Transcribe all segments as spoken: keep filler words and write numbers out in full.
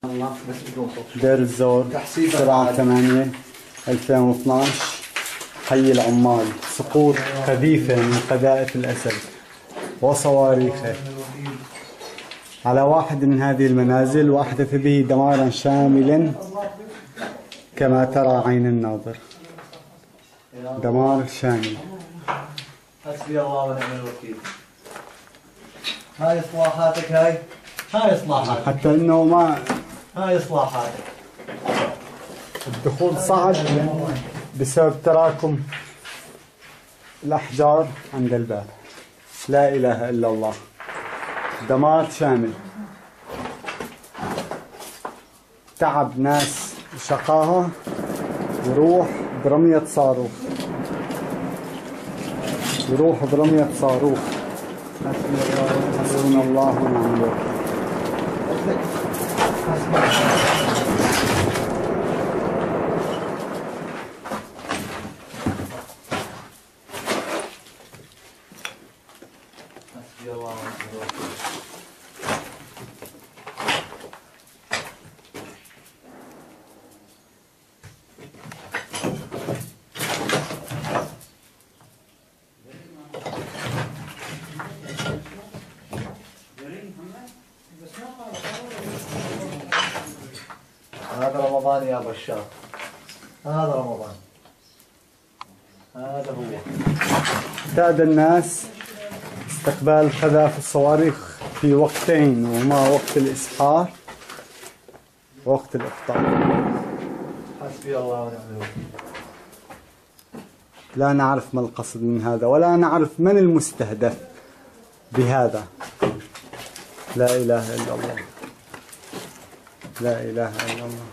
دير الزور سبعة ثمانية ألفين واثنعش. حي العمال. سقوط قذيفة من قذائف الأسد وصواريخه على واحد من هذه المنازل، وأحدث به دمارا شاملا كما ترى عين الناظر. دمار شامل. حسبي الله ونعم الوكيل. هاي اصلاحاتك، هاي هاي اصلاحاتك حتى انه ما هاي اصلاحاتك. الدخول صعب بسبب تراكم الأحجار عند الباب. لا إله إلا الله. دمار شامل. تعب ناس شقاها يروح برمية صاروخ، يروح برمية صاروخ. حسبنا الله ونعم الوكيل. هذا رمضان يا بشار، هذا رمضان، هذا هو. اعتاد الناس استقبال قذائف الصواريخ في وقتين، وما وقت الإسحار ووقت الإفطار. حسبي الله ونعم الوكيل. لا نعرف ما القصد من هذا، ولا نعرف من المستهدف بهذا. لا إله إلا الله. لا إله إلا الله.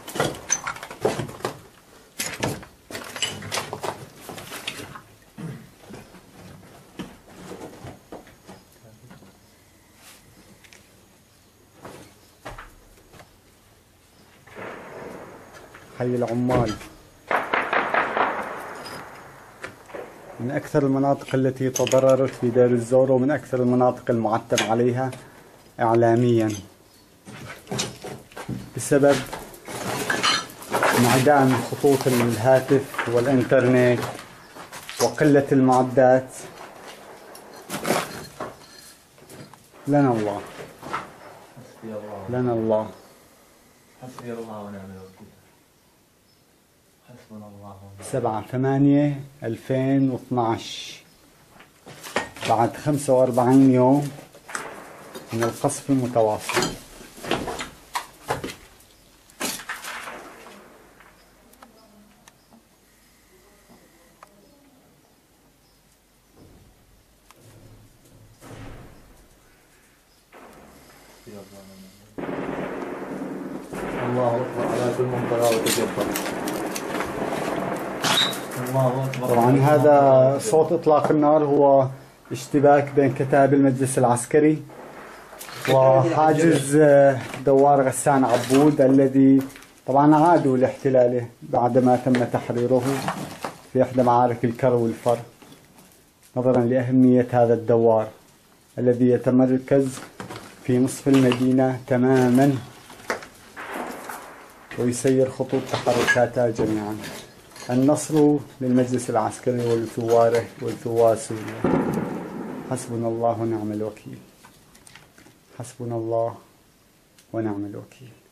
حي العمال من أكثر المناطق التي تضررت في دير الزور، ومن أكثر المناطق المعتب عليها إعلاميا بسبب انعدام خطوط الهاتف والإنترنت وقلة المعدات. لنا الله. حسبي الله. لنا الله. حسبي الله ونعم الوكيل. حسبنا الله ونعم الوكيل. سبعة ثمانية ألفين واثنعش، بعد خمسة وأربعين يوم من القصف المتواصل. الله أكبر على كل من طغى وتجبر. الله أكبر. طبعا هذا صوت إطلاق النار هو اشتباك بين كتائب المجلس العسكري وحاجز دوار غسان عبود، الذي طبعا عادوا لاحتلاله بعدما تم تحريره في إحدى معارك الكر والفر، نظرا لأهمية هذا الدوار الذي يتمركز في نصف المدينة تماما ويسير خطوط تحركاتها جميعا. النصر للمجلس العسكري ولثواره ولثوار سوريا. حسبنا الله ونعم الوكيل. حسبنا الله ونعم الوكيل.